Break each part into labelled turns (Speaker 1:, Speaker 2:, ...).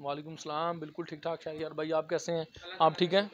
Speaker 1: वालेकुम सलाम, बिल्कुल ठीक ठाक शाहरियार भाई, आप कैसे हैं? आप ठीक हैं?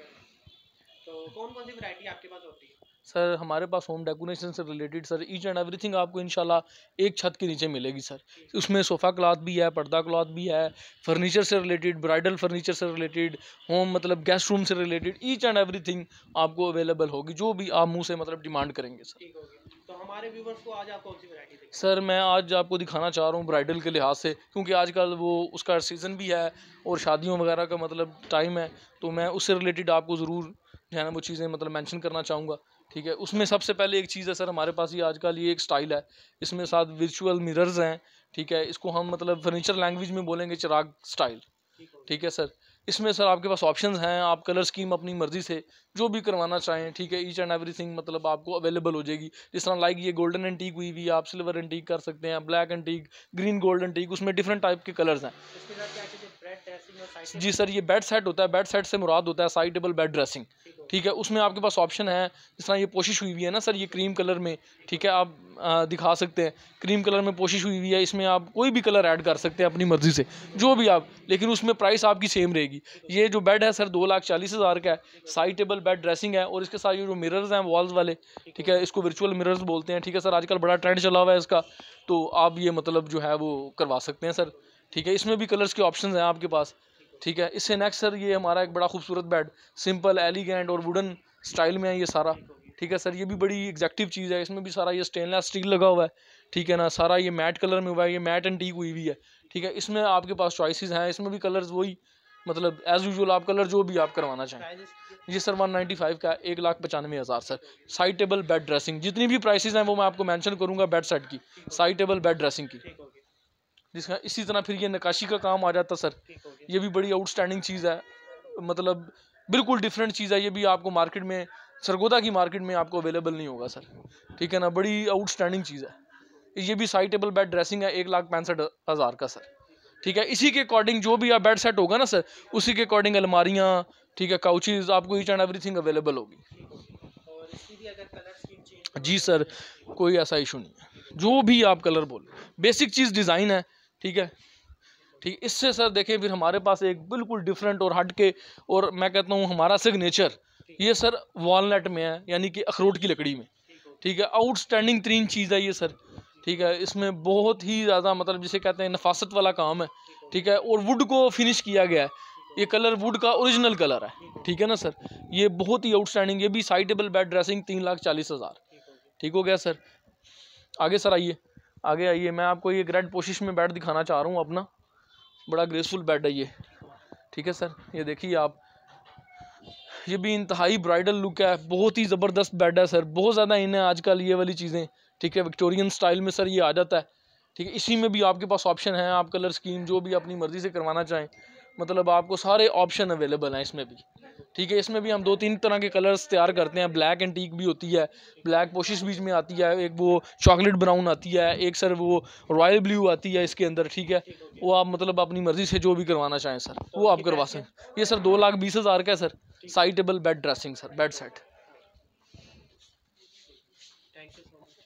Speaker 2: तो कौन कौन सी वैरायटी आपके पास होती है?
Speaker 1: सर हमारे पास होम डेकोरेशन से related sir each and everything आपको इंशाल्लाह एक छत के नीचे मिलेगी सर। उसमें सोफ़ा क्लॉथ भी है, पर्दा क्लॉथ भी है, फर्नीचर से रिलेटेड, ब्राइडल फर्नीचर से रिलेटेड, होम मतलब गेस्ट रूम से रिलेटेड ईच एंड एवरीथिंग आपको अवेलेबल होगी, जो भी आप मुँह से मतलब डिमांड करेंगे सर।
Speaker 2: ठीक हो गया। तो हमारे व्यूवर्स को आज आप कौन सी वैरायटी दिखाएंगे?
Speaker 1: सर मैं आज आपको दिखाना चाह रहा हूँ ब्राइडल के लिहाज से, क्योंकि आजकल वो उसका सीज़न भी है और शादियों वगैरह का मतलब टाइम है, तो मैं उससे रिलेटेड आपको ज़रूर जो है ना वो चीज़ें मतलब मेंशन करना चाहूँगा। ठीक है, उसमें सबसे पहले एक चीज़ है सर, हमारे पास ये आजकल ये एक स्टाइल है, इसमें साथ विर्चुअल मिरर्स हैं। ठीक है, इसको हम मतलब फर्नीचर लैंग्वेज में बोलेंगे चिराग स्टाइल।
Speaker 2: ठीक हो गया।
Speaker 1: ठीक है सर, इसमें सर आपके पास ऑप्शंस हैं, आप कलर स्कीम अपनी मर्ज़ी से जो भी करवाना चाहें, ठीक है, ईच एंड एवरीथिंग मतलब आपको अवेलेबल हो जाएगी। जिस तरह लाइक ये गोल्डन एंटीक हुई हुई है, आप सिल्वर एंटीक कर सकते हैं, black antique, green gold antique, उसमें डिफरेंट टाइप के कलर्स हैं।
Speaker 2: इसके साथ क्या चीज़ है? ब्रेड ड्रेसिंग और साइड
Speaker 1: जी सर, ये बेड सेट होता है, बेड सेट से मुराद होता है साइड टेबल बेड ड्रेसिंग।
Speaker 2: ठीक हो
Speaker 1: ठीक है, उसमें आपके पास ऑप्शन है, जिस तरह ये पोशिश हुई हुई है ना सर, ये क्रीम कलर में। ठीक है, आप दिखा सकते हैं, क्रीम कलर में पोशिश हुई हुई है, इसमें आप कोई भी कलर ऐड कर सकते हैं अपनी मर्ज़ी से, जो भी आप, लेकिन उसमें प्राइस आपकी सेम रहेगी। ये जो बेड है सर 2,40,000 का है, साइड टेबल बेड ड्रेसिंग है, और इसके साथ ये जो मिरर्स हैं वॉल्स वाले, ठीक है, इसको वर्चुअल मिरर्स बोलते हैं। ठीक है सर, आजकल बड़ा ट्रेंड चला हुआ है इसका, तो आप ये मतलब जो है वो करवा सकते हैं सर। ठीक है, इसमें भी कलर्स के ऑप्शन हैं आपके पास। ठीक है, इससे नेक्स्ट सर ये हमारा एक बड़ा खूबसूरत बेड, सिंपल एलिगेंट और वुडन स्टाइल में है ये सारा। ठीक है सर, ये भी बड़ी एग्जैक्टिव चीज़ है, इसमें भी सारा ये स्टेनलेस स्टील लगा हुआ है। ठीक है ना, सारा ये मैट कलर में हुआ है, ये मैट एंटीक हुई हुई है। ठीक है, इसमें आपके पास चॉइसेस हैं, इसमें भी कलर्स वही मतलब एज यूजुअल आप कलर जो भी आप करवाना चाहें।
Speaker 2: प्राइजेस
Speaker 1: ये सर 195 का, 1,95,000 sir. Side table bed dressing, जितनी भी प्राइसेस हैं वो मैं आपको मेंशन करूंगा बेड सेट की, साइड टेबल बेड ड्रेसिंग की।
Speaker 2: ठीक हो गया।
Speaker 1: जिसका इसी तरह फिर ये नक्काशी का काम आ जाता सर,
Speaker 2: ठीक हो गया।
Speaker 1: ये भी बड़ी आउटस्टैंडिंग चीज़ है, मतलब बिल्कुल डिफरेंट चीज़ है, ये भी आपको मार्केट में, सरगोदा की मार्केट में आपको अवेलेबल नहीं होगा सर। ठीक है ना, बड़ी आउटस्टैंडिंग चीज़ है। ये भी साइड टेबल बेड ड्रेसिंग है, 1,65,000 का सर। ठीक है, इसी के अकॉर्डिंग जो भी आप बेड सेट होगा ना सर, उसी के अकॉर्डिंग अलमारियाँ, ठीक है, काउचेज, आपको ईच एंड एवरीथिंग अवेलेबल होगी।
Speaker 2: ठीक हो गया। और इसकी भी अगर कलर स्कीम चेंज
Speaker 1: जी सर, कोई ऐसा इशू नहीं है, जो भी आप कलर बोलो, बेसिक चीज़ डिज़ाइन है। ठीक है, ठीक, इससे सर देखें फिर हमारे पास एक बिल्कुल डिफरेंट और हट के, और मैं कहता हूँ हमारा सिग्नेचर, ये सर वॉलनट में है, यानी कि अखरोट की लकड़ी में। ठीक है, आउटस्टैंडिंग तरीन चीज़ है ये सर। ठीक है, इसमें बहुत ही ज़्यादा मतलब जिसे कहते हैं नफासत वाला काम है। ठीक है, और वुड को फिनिश किया गया है, ये कलर वुड का ओरिजिनल कलर है। ठीक है ना सर, ये बहुत ही आउटस्टैंडिंग, ये भी साइड टेबल बेड ड्रेसिंग 3,40,000। ठीक हो गया सर। आगे सर आइए, आगे आइए, मैं आपको ये ग्रेड पोशिश में बेड दिखाना चाह रहा हूँ अपना, बड़ा ग्रेसफुल बेड है ये। ठीक है सर, ये देखिए आप, ये भी इंतहाई ब्राइडल लुक है, बहुत ही ज़बरदस्त बेड है सर, बहुत ज़्यादा इन है आजकल ये वाली चीज़ें। ठीक है, विक्टोरियन स्टाइल में सर ये आ जाता है। ठीक है, इसी में भी आपके पास ऑप्शन है, आप कलर स्कीम जो भी अपनी मर्ज़ी से करवाना चाहें, मतलब आपको सारे ऑप्शन अवेलेबल हैं इसमें भी। ठीक है, इसमें भी हम 2-3 तरह के कलर्स तैयार करते हैं, ब्लैक एंटीक भी होती है, ब्लैक पोशिश बीच में आती है, एक वो चॉकलेट ब्राउन आती है, एक सर वो रॉयल ब्लू आती है इसके अंदर। ठीक है, वो आप मतलब अपनी मर्ज़ी से जो भी करवाना चाहें सर वो आप करवा सकते। ये सर 2,20,000 का है sir, side table bed dressing sir, bed set.
Speaker 2: Thank you so much.